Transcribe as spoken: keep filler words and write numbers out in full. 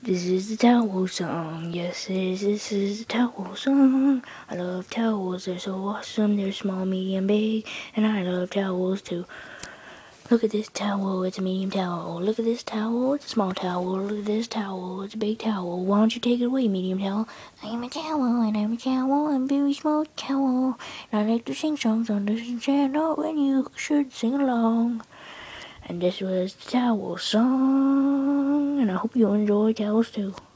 This is the towel song. Yes, this, this is the towel song. I love towels. They're so awesome. They're small, medium, big, and I love towels too. Look at this towel. It's a medium towel. Look at this towel. It's a small towel. Look at this towel. It's a big towel. Why don't you take it away, medium towel? I'm a towel, and I'm a towel. I'm a very small towel. And I like to sing songs on this channel, and you should sing along. And this was the towel song, and I hope you enjoy towels too.